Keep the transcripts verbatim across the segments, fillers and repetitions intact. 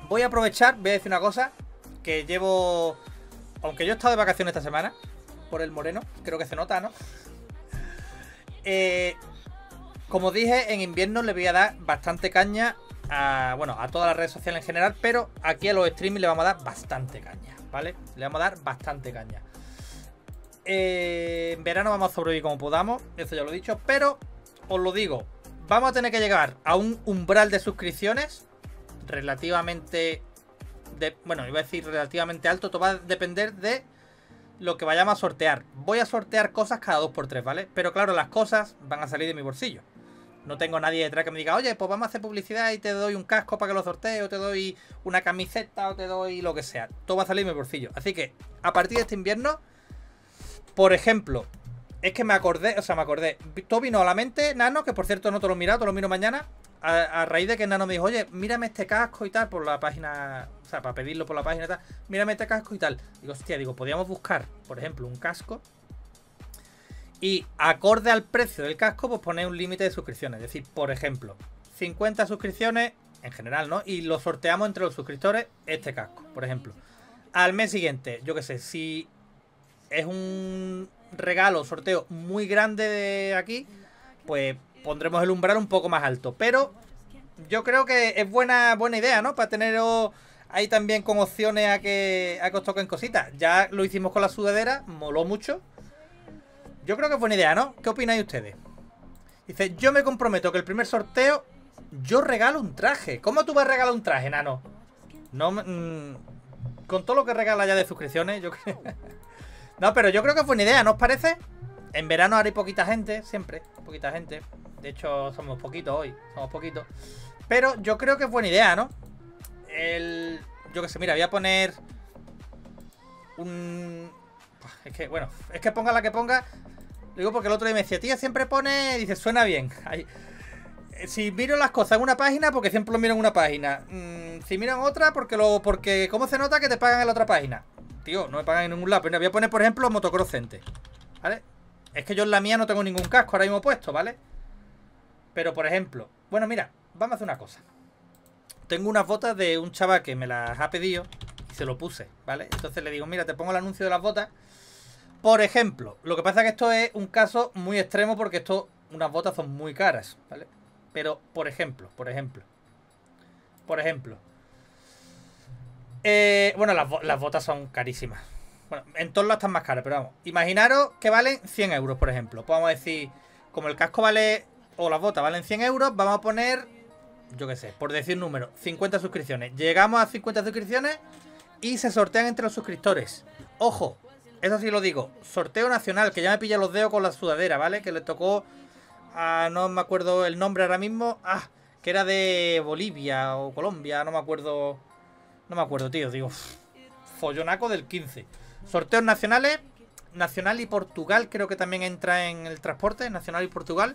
voy a aprovechar, voy a decir una cosa, que llevo... Aunque yo he estado de vacaciones esta semana, por el moreno, creo que se nota, ¿no? Eh, como dije, en invierno le voy a dar bastante caña a, bueno, a todas las redes sociales en general, pero aquí a los streaming le vamos a dar bastante caña, ¿vale? Le vamos a dar bastante caña. Eh, en verano vamos a sobrevivir como podamos, eso ya lo he dicho, pero os lo digo, vamos a tener que llegar a un umbral de suscripciones relativamente, de, bueno, iba a decir relativamente alto, todo va a depender de lo que vayamos a sortear. Voy a sortear cosas cada dos por tres, ¿vale? Pero claro, las cosas van a salir de mi bolsillo. No tengo nadie detrás que me diga, oye, pues vamos a hacer publicidad y te doy un casco para que lo sortee, o te doy una camiseta, o te doy lo que sea. Todo va a salir de mi bolsillo. Así que, a partir de este invierno, por ejemplo, es que me acordé, o sea, me acordé. Todo vino a la mente, Nano, que por cierto no te lo he mirado, te lo miro mañana. A, a raíz de que Nano me dijo, oye, mírame este casco y tal, por la página, o sea, para pedirlo por la página y tal, mírame este casco y tal. Digo, hostia, digo, podríamos buscar, por ejemplo, un casco y acorde al precio del casco, pues poner un límite de suscripciones. Es decir, por ejemplo, cincuenta suscripciones en general, ¿no? Y lo sorteamos entre los suscriptores este casco, por ejemplo. Al mes siguiente, yo qué sé, si es un regalo, sorteo muy grande de aquí, pues pondremos el umbral un poco más alto. Pero yo creo que es buena, buena idea, ¿no? Para teneros ahí también con opciones a que, a que os toquen cositas. Ya lo hicimos con la sudadera, moló mucho. Yo creo que es buena idea, ¿no? ¿Qué opináis ustedes? Dice, yo me comprometo que el primer sorteo yo regalo un traje. ¿Cómo tú vas a regalar un traje, Nano? No, mmm, con todo lo que regala ya de suscripciones, yo creo... No, pero yo creo que es buena idea, ¿no os parece? En verano haré poquita gente, siempre, poquita gente. De hecho, somos poquitos hoy, somos poquitos. Pero yo creo que es buena idea, ¿no? El... Yo qué sé, mira, voy a poner un... Es que, bueno, es que ponga la que ponga. Digo porque el otro día me decía, tía, siempre pone... Dice, suena bien. Ahí. Si miro las cosas en una página, porque siempre lo miro en una página. Mm, si miro en otra, porque lo... Porque ¿cómo se nota que te pagan en la otra página? Tío, no me pagan en ningún lado. Pero voy a poner, por ejemplo, Motocross Center, ¿vale? Es que yo en la mía no tengo ningún casco ahora mismo puesto, ¿vale? Pero, por ejemplo... Bueno, mira, vamos a hacer una cosa. Tengo unas botas de un chaval que me las ha pedido y se lo puse, ¿vale? Entonces le digo, mira, te pongo el anuncio de las botas. Por ejemplo, lo que pasa es que esto es un caso muy extremo porque esto, unas botas son muy caras, ¿vale? Pero, por ejemplo, por ejemplo, por ejemplo, eh, bueno, las, las botas son carísimas. Bueno, en todos lados están más caras, pero vamos. Imaginaros que valen cien euros, por ejemplo. Pues vamos a decir, como el casco vale, o las botas valen cien euros, vamos a poner, yo qué sé, por decir un número, cincuenta suscripciones. Llegamos a cincuenta suscripciones y se sortean entre los suscriptores. Ojo, eso sí lo digo, sorteo nacional, que ya me pilla los dedos con la sudadera, ¿vale? Que le tocó a, no me acuerdo el nombre ahora mismo, ah, que era de Bolivia o Colombia, no me acuerdo, no me acuerdo, tío, digo, follonaco del quince. Sorteos nacionales, Nacional y Portugal creo que también entra en el transporte, Nacional y Portugal.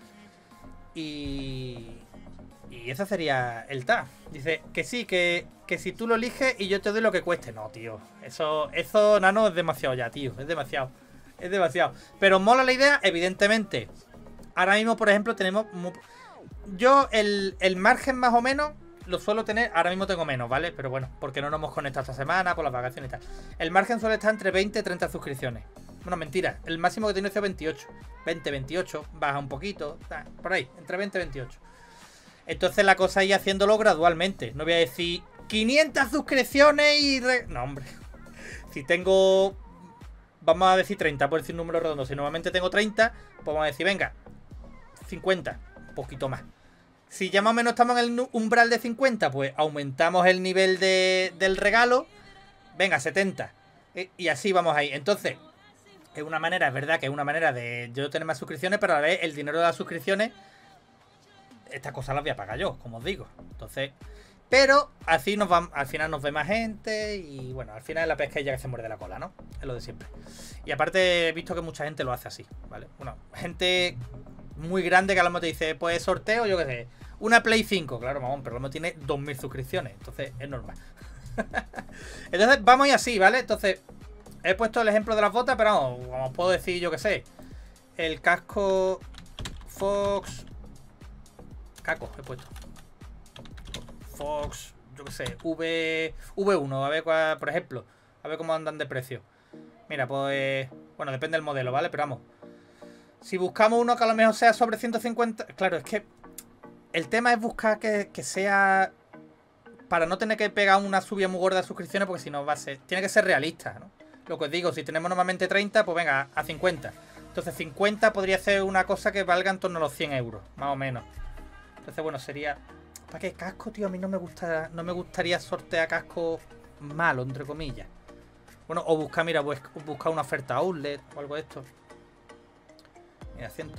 Y... Y ese sería el T A. Dice que sí, que, que si tú lo eliges y yo te doy lo que cueste. No, tío. Eso, eso, Nano, es demasiado ya, tío. Es demasiado. Es demasiado. Pero mola la idea, evidentemente. Ahora mismo, por ejemplo, tenemos... Muy... Yo el, el margen más o menos lo suelo tener... Ahora mismo tengo menos, ¿vale? Pero bueno, porque no nos hemos conectado esta semana por las vacaciones y tal. El margen suele estar entre veinte y treinta suscripciones. Bueno, mentira. El máximo que tiene es veintiocho. veinte, veintiocho. Baja un poquito. Por ahí. Entre veinte y veintiocho. Entonces la cosa es ir haciéndolo gradualmente. No voy a decir quinientas suscripciones y... Re... No, hombre. Si tengo... Vamos a decir treinta, por decir un número redondo. Si normalmente tengo treinta, pues vamos a decir, venga, cincuenta. Un poquito más. Si ya más o menos estamos en el umbral de cincuenta, pues aumentamos el nivel de, del regalo. Venga, setenta. Y así vamos ahí. Entonces, es una manera, es verdad que es una manera de yo tener más suscripciones, pero a la vez el dinero de las suscripciones... Estas cosas las voy a pagar yo, como os digo. Entonces, pero así nos va, al final nos ve más gente. Y bueno, al final la pesca ya que se muerde la cola, ¿no? Es lo de siempre. Y aparte he visto que mucha gente lo hace así, ¿vale? Bueno, gente muy grande que a lo mejor te dice, pues sorteo, yo qué sé, una Play cinco. Claro, mamón, pero a lo mejor tiene dos mil suscripciones. Entonces es normal. Entonces vamos y así, ¿vale? Entonces he puesto el ejemplo de las botas, pero vamos, como puedo decir, yo qué sé, el casco Fox... Caco, he puesto Fox, yo qué sé, V, V1, a ver cuál, por ejemplo, a ver cómo andan de precio. Mira, pues, bueno, depende del modelo, ¿vale? Pero vamos, si buscamos uno que a lo mejor sea sobre ciento cincuenta, claro, es que el tema es buscar que, que sea, para no tener que pegar una subida muy gorda de suscripciones, porque si no va a ser, tiene que ser realista, ¿no? Lo que os digo, si tenemos normalmente treinta, pues venga, a cincuenta. Entonces cincuenta podría ser una cosa que valga en torno a los cien euros, más o menos. Entonces, bueno, sería... ¿Para qué casco, tío? A mí no me gusta, no me gustaría sortear casco malo, entre comillas. Bueno, o buscar, mira, pues buscar una oferta outlet o algo de esto. Mira, cien...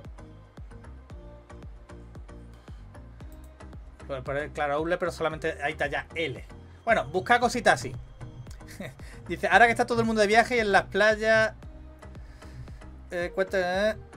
Pues poner, claro, outlet, pero solamente hay talla L. Bueno, buscar cositas así. Dice, ahora que está todo el mundo de viaje y en las playas... Eh, cuenta... Eh.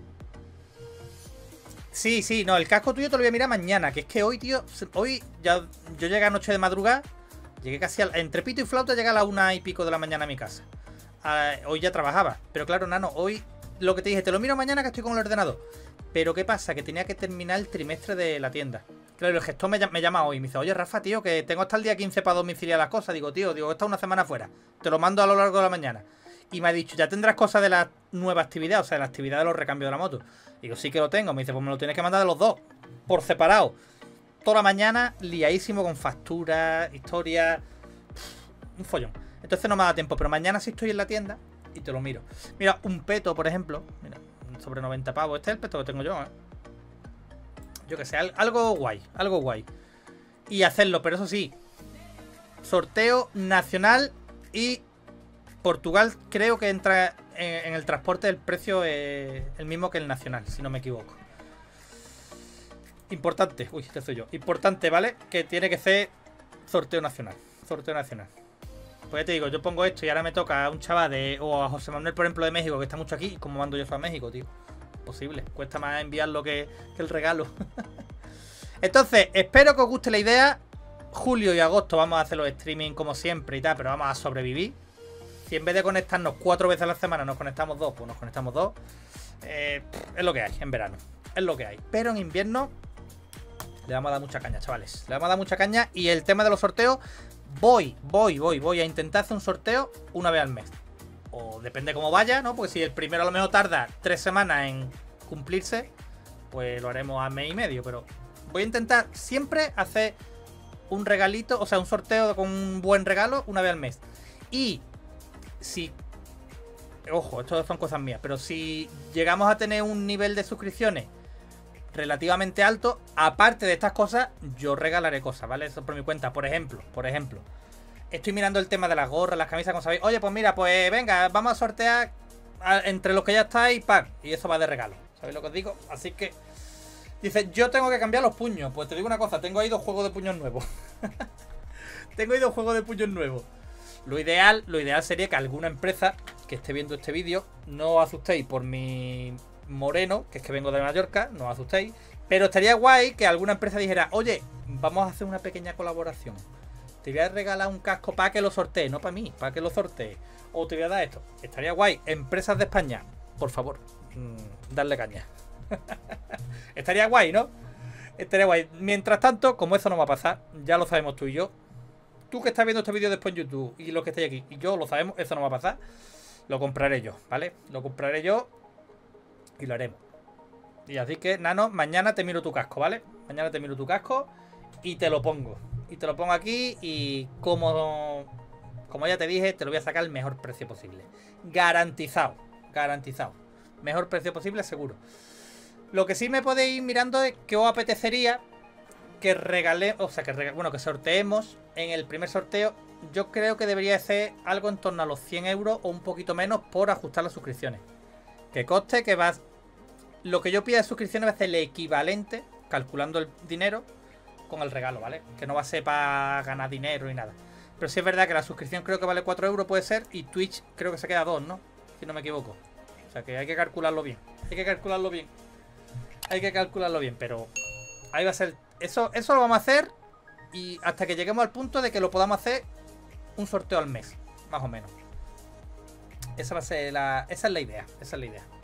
Sí, sí, no, el casco tuyo te lo voy a mirar mañana. Que es que hoy, tío, hoy ya yo llegué anoche de madrugada. Llegué casi al, entre pito y flauta llegué a las una y pico de la mañana a mi casa. Ah, hoy ya trabajaba. Pero claro, nano, hoy lo que te dije, te lo miro mañana que estoy con el ordenador. Pero ¿qué pasa? Que tenía que terminar el trimestre de la tienda. Claro, el gestor me, me llama hoy y me dice, oye, Rafa, tío, que tengo hasta el día quince para domiciliar las cosas. Digo, tío, digo, está una semana fuera. Te lo mando a lo largo de la mañana. Y me ha dicho, ya tendrás cosas de la nueva actividad, o sea, de la actividad de los recambios de la moto. Digo, sí que lo tengo. Me dice, pues me lo tienes que mandar de los dos, por separado. Toda la mañana, liadísimo con facturas, historias. Un follón. Entonces no me da tiempo, pero mañana sí estoy en la tienda y te lo miro. Mira, un peto, por ejemplo. Mira, sobre noventa pavos. Este es el peto que tengo yo, ¿eh? Yo que sé, algo guay, algo guay. Y hacerlo, pero eso sí, sorteo nacional y Portugal creo que entra en, en el transporte del precio eh, el mismo que el nacional, si no me equivoco. Importante, uy, este soy yo. Importante, ¿vale? Que tiene que ser sorteo nacional. Sorteo nacional. Pues ya te digo, yo pongo esto y ahora me toca a un chaval de, o a José Manuel, por ejemplo, de México, que está mucho aquí. ¿Cómo mando yo eso a México, tío? Posible, cuesta más enviarlo que, que el regalo. Entonces, espero que os guste la idea. Julio y agosto vamos a hacer los streaming como siempre y tal, pero vamos a sobrevivir. Si en vez de conectarnos cuatro veces a la semana nos conectamos dos, pues nos conectamos dos. Eh, es lo que hay en verano, es lo que hay. Pero en invierno le vamos a dar mucha caña, chavales. Le vamos a dar mucha caña. Y el tema de los sorteos, voy, voy, voy, voy a intentar hacer un sorteo una vez al mes. O depende cómo vaya, ¿no? Porque si el primero a lo mejor tarda tres semanas en cumplirse, pues lo haremos a mes y medio. Pero voy a intentar siempre hacer un regalito, o sea, un sorteo con un buen regalo una vez al mes. Y si... Ojo, esto son cosas mías, pero si llegamos a tener un nivel de suscripciones relativamente alto, aparte de estas cosas, yo regalaré cosas, ¿vale? Eso por mi cuenta. Por ejemplo, por ejemplo, estoy mirando el tema de las gorras, las camisas, como sabéis. Oye, pues mira, pues venga, vamos a sortear a, entre los que ya estáis, pack. Y eso va de regalo. ¿Sabéis lo que os digo? Así que... Dice, yo tengo que cambiar los puños. Pues te digo una cosa, tengo ahí dos juegos de puños nuevos. Tengo ahí dos juegos de puños nuevos. Lo ideal, lo ideal sería que alguna empresa que esté viendo este vídeo, no os asustéis por mi moreno, que es que vengo de Mallorca, no os asustéis. Pero estaría guay que alguna empresa dijera, oye, vamos a hacer una pequeña colaboración. Te voy a regalar un casco para que lo sortee, no para mí, para que lo sortee. O te voy a dar esto. Estaría guay. Empresas de España, por favor, mmm, darle caña. Estaría guay, ¿no? Estaría guay. Mientras tanto, como eso no va a pasar, ya lo sabemos tú y yo. Tú que estás viendo este vídeo después en YouTube y los que estáis aquí, y yo lo sabemos, eso no va a pasar. Lo compraré yo, ¿vale? Lo compraré yo y lo haremos. Y así que, nano, mañana te miro tu casco, ¿vale? Mañana te miro tu casco y te lo pongo. Y te lo pongo aquí y como, como ya te dije, te lo voy a sacar al mejor precio posible. Garantizado, garantizado. Mejor precio posible, seguro. Lo que sí me podéis ir mirando es que os apetecería que regale, o sea, que regale, bueno, que sorteemos en el primer sorteo. Yo creo que debería ser algo en torno a los cien euros o un poquito menos por ajustar las suscripciones. Que coste que vas... Lo que yo pida de suscripciones va a ser el equivalente, calculando el dinero, con el regalo, ¿vale? Que no va a ser para ganar dinero ni nada. Pero sí es verdad que la suscripción creo que vale cuatro euros, puede ser, y Twitch creo que se queda dos, ¿no? Si no me equivoco. O sea que hay que calcularlo bien. Hay que calcularlo bien. Hay que calcularlo bien, pero ahí va a ser... Eso, eso lo vamos a hacer y hasta que lleguemos al punto de que lo podamos hacer un sorteo al mes, más o menos. Esa va a ser la... Esa es la idea. Esa es la idea.